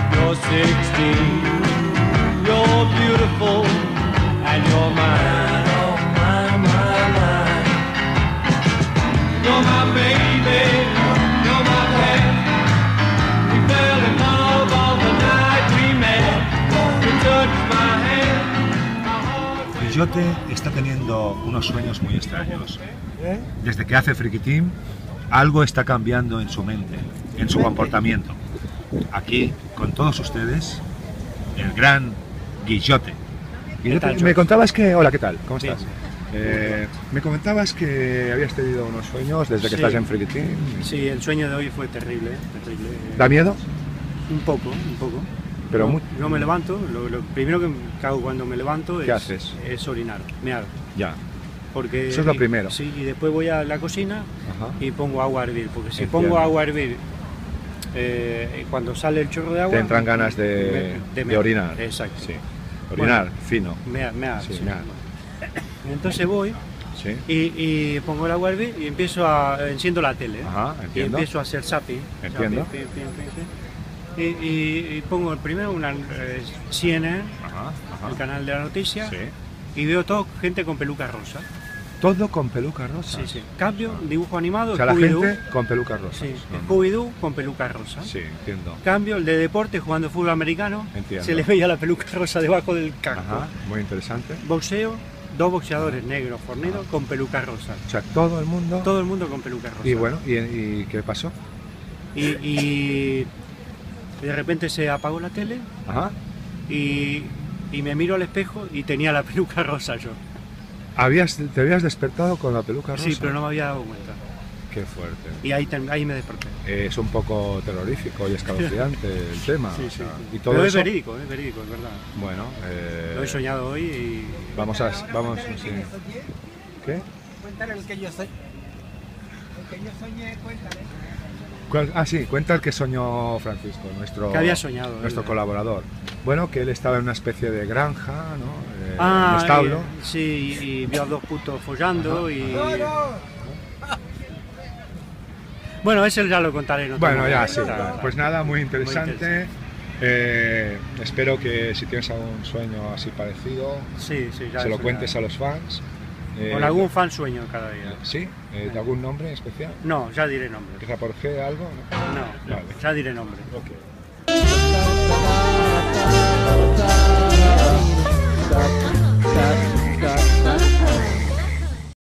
You're 16, you're beautiful, and you're mine, oh mine, mine, mine. You're my baby, you're my pet. We fell in love on the night we met. You touched my hand, my heart. Guillote está teniendo unos sueños muy extraños. Desde que hace Freaky Team, algo está cambiando en su mente, en su comportamiento. Aquí, con todos ustedes, el gran Guillote. Guillote, me contabas que... Hola, ¿qué tal? ¿Cómo estás? Me comentabas que habías tenido unos sueños desde que estás en Freaky Team. Sí, el sueño de hoy fue terrible, terrible. ¿Da miedo? Un poco, un poco. Pero no me levanto, lo primero que hago cuando me levanto es orinar, mear. Ya. Porque, eso es lo primero. Sí, y después voy a la cocina. Ajá. Y pongo agua a hervir, porque si Entiendo. pongo agua a hervir, cuando sale el chorro de agua... Te entran ganas de orinar. Exacto. Sí. Orinar, bueno, fino. Mear, sí, sí. mear. Entonces voy Sí. y pongo el agua a hervir y enciendo la tele. Ajá, y entiendo. empiezo a hacer zapping. Entiendo. Y pongo primero una CNN, Ajá, ajá. el canal de la noticia, Sí. y veo todo gente con peluca rosa. Todo con peluca rosa. Sí, sí. Cambio, dibujo animado, O sea, la Scooby-Doo. gente con peluca rosa. Sí, Scooby-Doo con peluca rosa. Sí, entiendo. Cambio, el de deporte, jugando fútbol americano, Entiendo. se le veía la peluca rosa debajo del casco. Ajá, muy interesante. Boxeo, dos boxeadores negros fornidos con peluca rosa. O sea, todo el mundo... Todo el mundo con peluca rosa. Y bueno, ¿y qué pasó? Y de repente se apagó la tele Ajá. y me miro al espejo y tenía la peluca rosa yo. ¿Te habías despertado con la peluca rosa? Sí, pero no me había dado cuenta. Qué fuerte. Y ahí me desperté. Es un poco terrorífico y escalofriante el tema. Sí, o sea, sí. y todo Pero eso... es verídico, es verdad. Bueno, Lo he soñado hoy y... vamos, sí. ¿Qué? Cuéntale el que yo soy. El que yo soñé, cuéntale. Sí, cuenta el que soñó Francisco, nuestro, Que había soñado, nuestro él. colaborador. Bueno, que él estaba en una especie de granja, ¿no? En un establo. Sí, y vio a dos putos follando. Ajá. Y... Bueno, ese ya lo contaré en otro Bueno, momento. ya sí. Pues nada, muy interesante. Espero que si tienes algún sueño así parecido, Sí, ya se lo eso cuentes ya. a los fans. Con algún fan sueño cada día. ¿Sí? ¿De algún nombre especial? No, ya diré nombre. ¿Empieza por G algo? No, Vale. ya diré nombre. Ok.